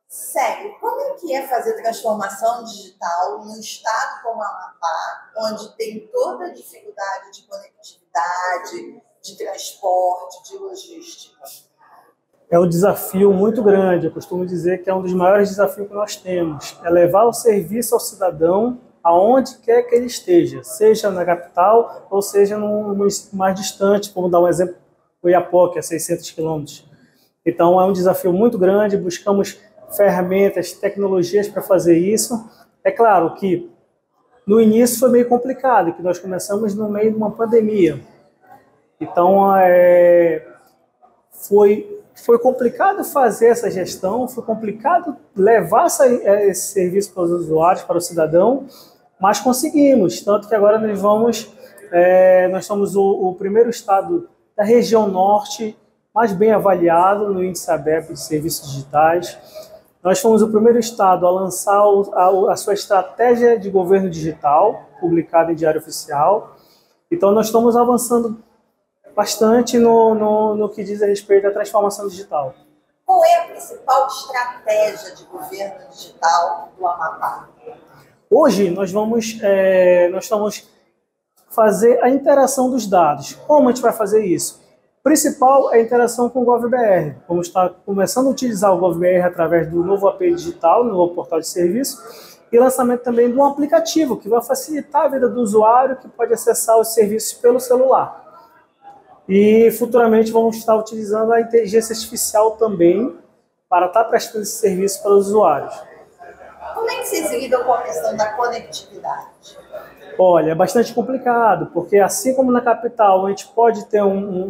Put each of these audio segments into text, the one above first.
Sério, como é que é fazer transformação digital num estado como Amapá, onde tem toda a dificuldade de conectividade, de transporte, de logística? É um desafio muito grande. Eu costumo dizer que é um dos maiores desafios que nós temos. É levar o serviço ao cidadão aonde quer que ele esteja, seja na capital ou seja no município mais distante, como dar um exemplo, Oiapoque, a 600 quilômetros. Então é um desafio muito grande, buscamos ferramentas, tecnologias para fazer isso. É claro que no início foi meio complicado, que nós começamos no meio de uma pandemia. Então foi complicado fazer essa gestão, foi complicado levar esse serviço para os usuários, para o cidadão, mas conseguimos, tanto que agora nós somos o primeiro estado da região norte mais bem avaliado no índice ABEP de serviços digitais. Nós fomos o primeiro estado a lançar a sua estratégia de governo digital, publicada em Diário Oficial. Então nós estamos avançando bastante no que diz a respeito à transformação digital. Qual é a principal estratégia de governo digital do Amapá? Hoje nós estamos fazer a interação dos dados. Como a gente vai fazer isso? O principal é a interação com o GovBR. Vamos estar começando a utilizar o GovBR através do novo API digital, no novo portal de serviço, e lançamento também de um aplicativo que vai facilitar a vida do usuário, que pode acessar os serviços pelo celular. E futuramente vamos estar utilizando a inteligência artificial também para estar prestando esse serviço para os usuários. Como é que vocês lidam com a questão da conectividade? Olha, é bastante complicado, porque assim como na capital, a gente pode ter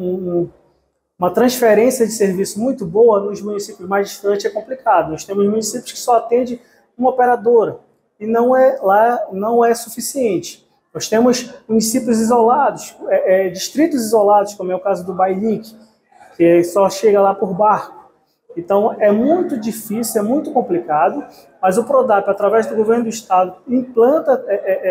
uma transferência de serviço muito boa, nos municípios mais distantes é complicado. Nós temos municípios que só atendem uma operadora e não é suficiente. Nós temos municípios isolados, distritos isolados, como é o caso do Bailink, que só chega lá por barco. Então é muito difícil, é muito complicado, mas o Prodap, através do governo do estado, implanta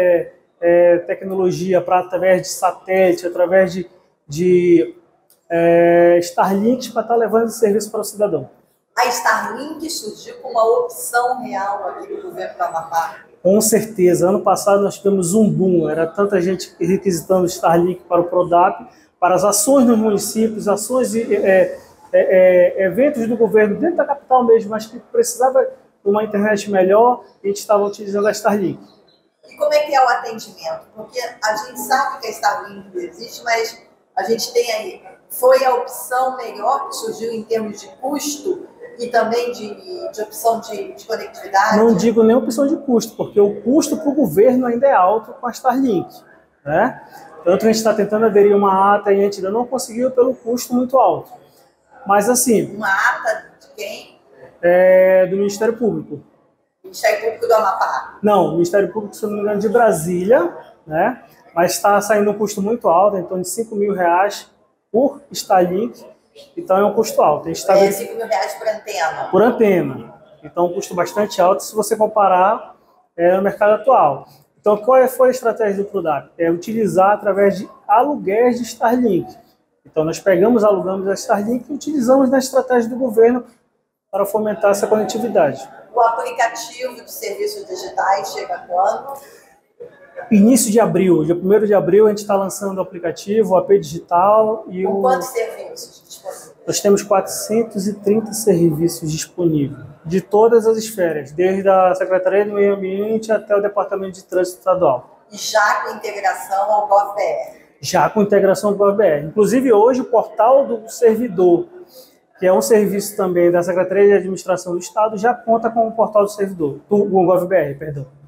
tecnologia através de satélite, através de Starlinks para estar levando esse serviço para o cidadão. A Starlink surgiu como uma opção real aqui do governo do Amapá. Com certeza. Ano passado nós tivemos um boom, era tanta gente requisitando Starlink para o Prodap, para as ações nos municípios, ações eventos do governo dentro da capital mesmo, mas que precisava de uma internet melhor, a gente estava utilizando a Starlink. E como é que é o atendimento? Porque a gente sabe que a Starlink existe, mas a gente tem aí, foi a opção melhor que surgiu em termos de custo e também de opção de conectividade? Não digo nem opção de custo, porque o custo para o governo ainda é alto com a Starlink, né? Tanto a gente está tentando aderir uma ata e a gente ainda não conseguiu pelo custo muito alto. Mas assim... Uma ata de quem? Do Ministério Público. Ministério Público do Amapá? Não, Ministério Público, se não me engano, de Brasília, né? Mas está saindo um custo muito alto, em torno de R$5.000 por Starlink. Então é um custo alto. A gente está R$5.000 por antena? Por antena. Então é um custo bastante alto se você comparar no mercado atual. Então qual foi a estratégia do Prodap? É utilizar através de aluguéis de Starlink. Então nós alugamos a Starlink e utilizamos na estratégia do governo para fomentar essa conectividade. O aplicativo de serviços digitais chega quando? Início de abril, dia 1º de abril, a gente está lançando o aplicativo, o AP Digital e com quantos serviços disponíveis? Nós temos 430 serviços disponíveis, de todas as esferas, desde a Secretaria do Meio Ambiente até o Departamento de Trânsito Estadual. E já com integração ao GovBR? Já com integração ao GovBR. Inclusive hoje o portal do servidor, que é um serviço também da Secretaria de Administração do Estado, já conta com o portal do servidor, do GovBR, perdão.